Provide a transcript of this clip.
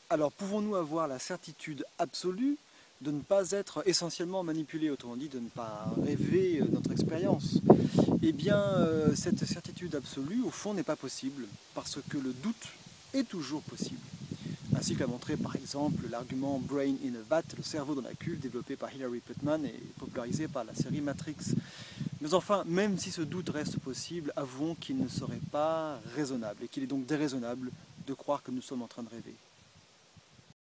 Alors, pouvons-nous avoir la certitude absolue de ne pas être essentiellement manipulé, autrement dit de ne pas rêver notre expérience? Eh bien, cette certitude absolue, au fond, n'est pas possible, parce que le doute est toujours possible. Ainsi que l'a montré par exemple l'argument Brain in a Vat, le cerveau dans la cuve, développé par Hilary Putnam et popularisé par la série Matrix. Mais enfin, même si ce doute reste possible, avouons qu'il ne serait pas raisonnable et qu'il est donc déraisonnable de croire que nous sommes en train de rêver.